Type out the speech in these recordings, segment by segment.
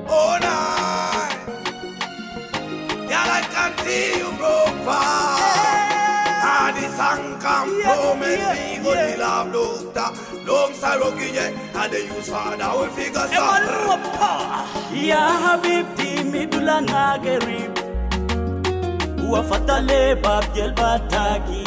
Oh, night. Girl, I can see you broke far. And the song come promise me good love doctor. Long Saroki, and the use father will figure something. Ya Habibti midula nagerib Wafatale babjel bataki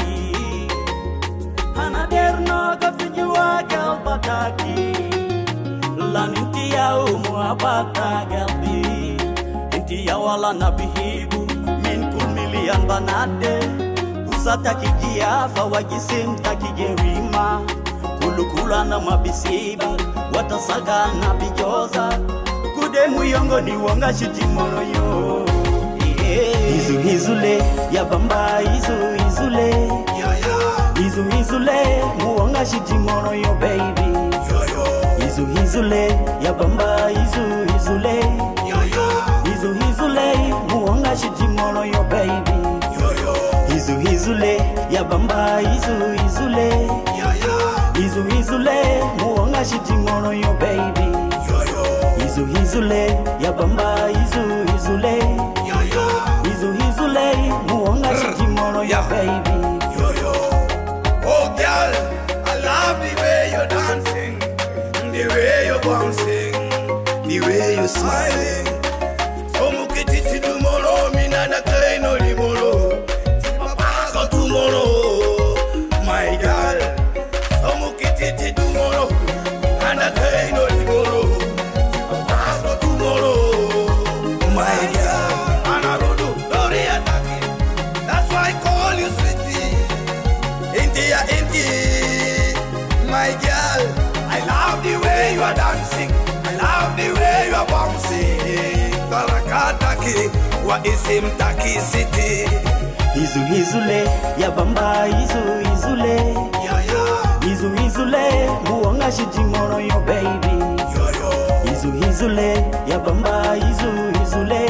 Hanaderno gafijua gal bataki Laninti ya umuabata galbi Inti ya wala nabihibu Min kul milian banade Usataki kiafa wajisim taki gerima Kulukula na mabisibi Watasaga na bijoza Kude muyongo ni wanga shijimono yo Izu hizule ya bamba izu hizule Izu hizule muwanga shijimono yo baby Izu hizule ya bamba izu hizule Izu hizule muwanga shijimono yo baby Izu hizule ya bamba izu hizule Izu hizule muwanga shijimono yo baby Izu hizule ya bamba izu hizule Izu hizule muonga shijimono ya baby Oh girl, I love the way you're dancing, the way you're bouncing, the way you're smiling. So mukititi tomorrow, mina na kaino limoro. Papa tomorrow, my girl. So mukititi tomorrow, na kaino limoro. My girl, I love the way you are dancing. I love the way you are bouncing. Tarakataki, wa isim taki city. Izu hizule ya bamba izu hizule. Izu hizule muonga shijimono yo baby. Izu hizule ya bamba izu hizule.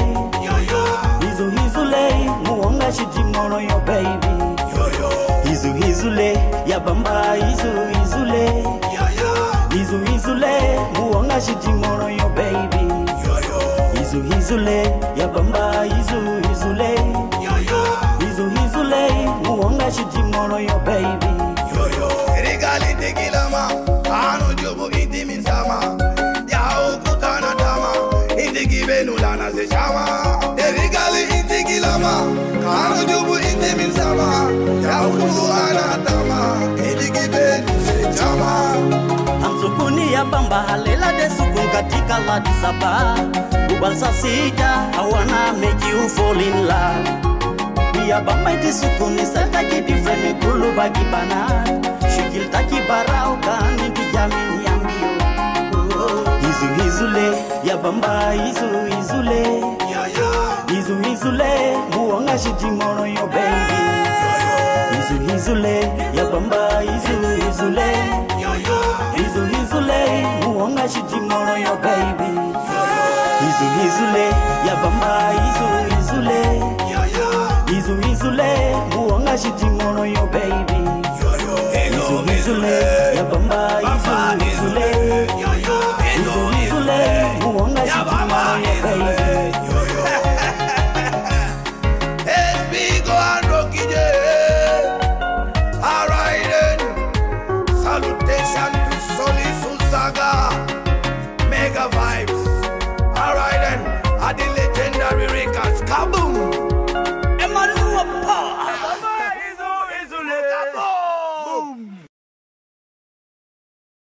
Izu hizule muonga shijimono yo baby. Izu hizule ya bamba izu hizule. Izu hizule muonga shijimono yo baby. Izu hizule ya bamba izu hizule. Izu hizule muonga shijimono yo baby. Rigali tegilama anu jobu indi minsama ya ukutana tama indi gibenu lana se chama. Rigali indi gilama anu jobu indi minsama ya ukutana tama indi gibenu se chama. Amsukuni ya bamba halela de sukun katika la disaba. Ubalsa sija I wanna make you fall in love. Ya bamba iti sukuni sataki different kulu bagi bana. Shikil taki barau kani kijamini ya mbio. Izu hizule ya bamba izu hizule. Izu hizule muonga shijimono yo baby. Izu hizule ya bamba izu hizule. Izu hizule muonga shijimono yo baby. Izu hizule ya bamba izu hizule. Izu hizule muonga shijimono yo baby. Izu hizule ya bamba izu hizule. Izu hizule muonga shijimono yo baby. Espigo and Rocky J. Alright then. Salutation to Soli Susaga. Mega